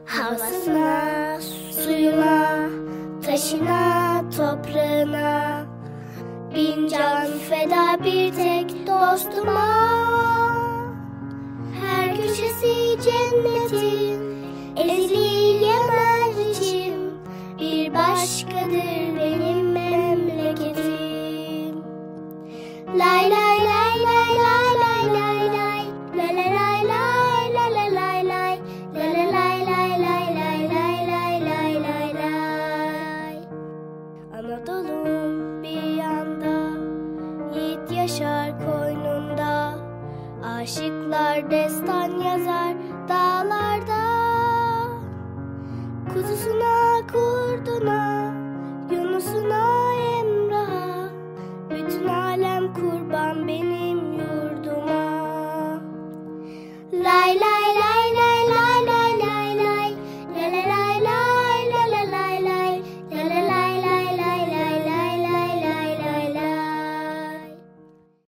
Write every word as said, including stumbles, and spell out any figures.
Havasına, suyuna, taşına, toprağına, bin can feda bir tek dostuma. Her köşesi cennetin, eziliyemez içim, bir başkadır benim memleketim. Lay lay lay lay lay lay lay lay, la la lay lay la la lay lay, la la lay lay lay lay lay lay lay lay lay. Anadolu'm bir yanda, yiğit yaşar koynunda, aşıklar destan yazar dağlarda. Kuzusuna, kurduna, Yunus'una, Emrah'a, bütün alem kurban benim yurduma. Lay lay